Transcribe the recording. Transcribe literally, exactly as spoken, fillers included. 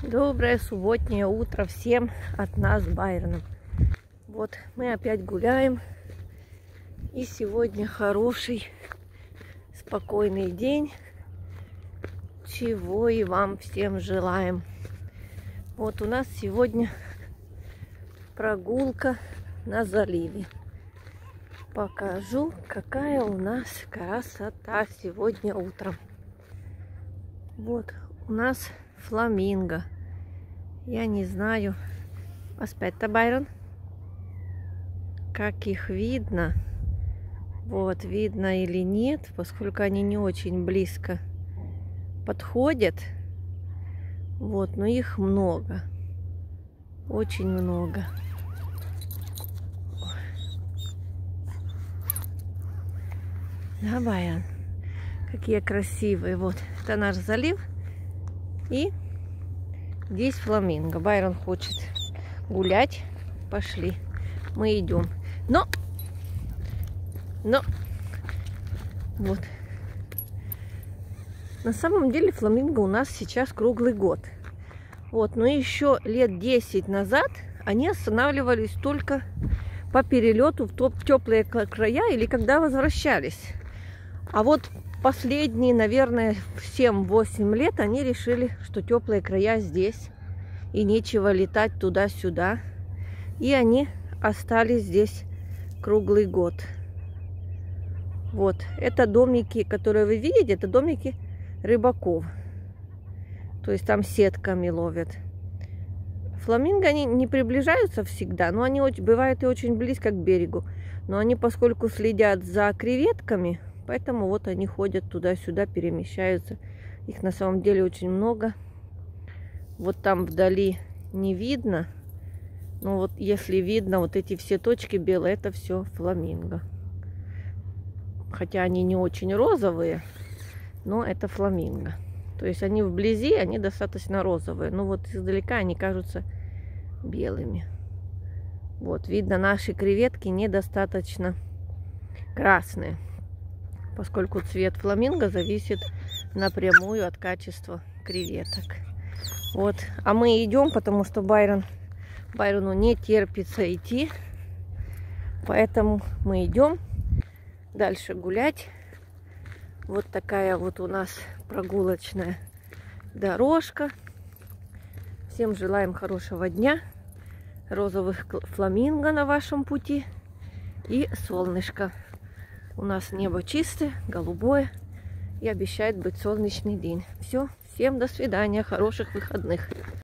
Доброе субботнее утро всем от нас с Байроном. Вот мы опять гуляем. И сегодня хороший, спокойный день, чего и вам всем желаем. Вот у нас сегодня прогулка на заливе. Покажу, какая у нас красота сегодня утром. Вот у нас фламинго. Я не знаю, аспетта, Байрон, как их видно. Вот, видно или нет, поскольку они не очень близко подходят. Вот, но их много. Очень много. Да, Байрон? Какие красивые. Вот, это наш залив. И здесь фламинго. Байрон хочет гулять. Пошли. Мы идем. Но, но, вот. На самом деле фламинго у нас сейчас круглый год. Вот, но еще лет десять назад они останавливались только по перелету в теплые края или когда возвращались. А вот последние, наверное, семь-восемь лет они решили, что теплые края здесь и нечего летать туда-сюда. И они остались здесь круглый год. Вот, это домики, которые вы видите, это домики рыбаков. То есть там сетками ловят. Фламинго они не приближаются всегда, но они бывают и очень близко к берегу. Но они, поскольку следят за креветками, поэтому вот они ходят туда-сюда, перемещаются. Их на самом деле очень много. Вот там вдали не видно. Но вот если видно, вот эти все точки белые, это все фламинго. Хотя они не очень розовые, но это фламинго. То есть они вблизи, они достаточно розовые. Но вот издалека они кажутся белыми. Вот, видно, наши креветки недостаточно красные, поскольку цвет фламинго зависит напрямую от качества креветок. Вот, а мы идем, потому что Байрон, Байрону не терпится идти, поэтому мы идем дальше гулять. Вот такая вот у нас прогулочная дорожка. Всем желаем хорошего дня, розовых фламинго на вашем пути и солнышко. У нас небо чистое, голубое, и обещает быть солнечный день. Все, всем до свидания, хороших выходных.